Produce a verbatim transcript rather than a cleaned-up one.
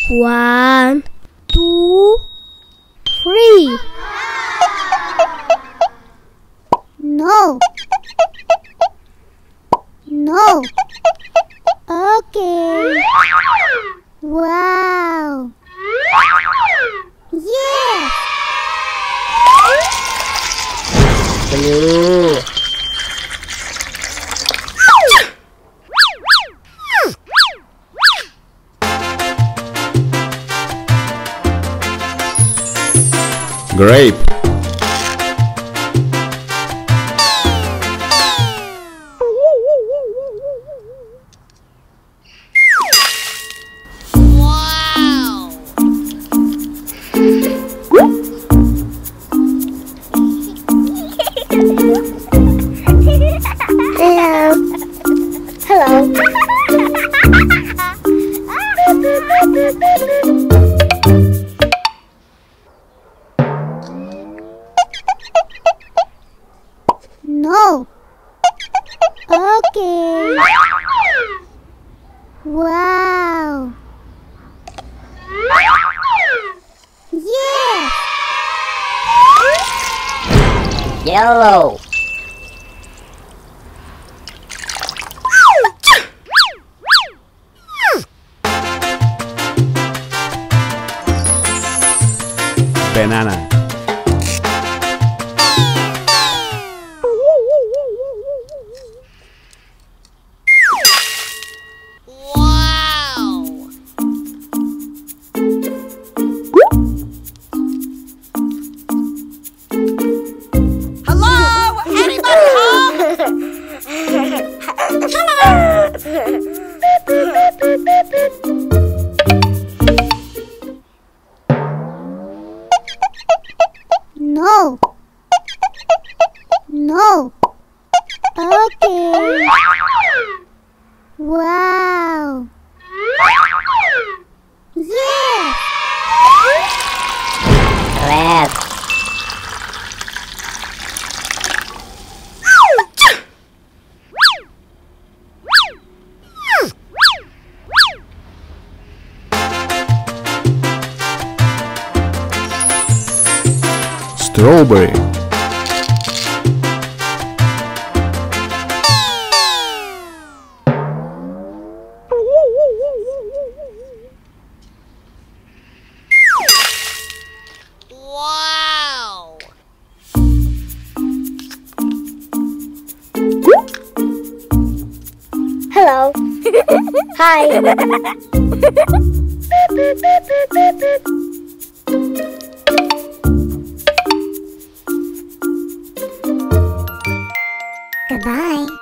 One, two, three. No. No. Okay. Wow. Yes. Blue. Grape. Wow. Hello. Hello. No. Okay. Wow. Yes. Yellow. Banana. Wow. Hello? Anybody home? No. No. Okay. Wow. Yes. Red. Strawberry. Wow. Hello. Hi. Goodbye.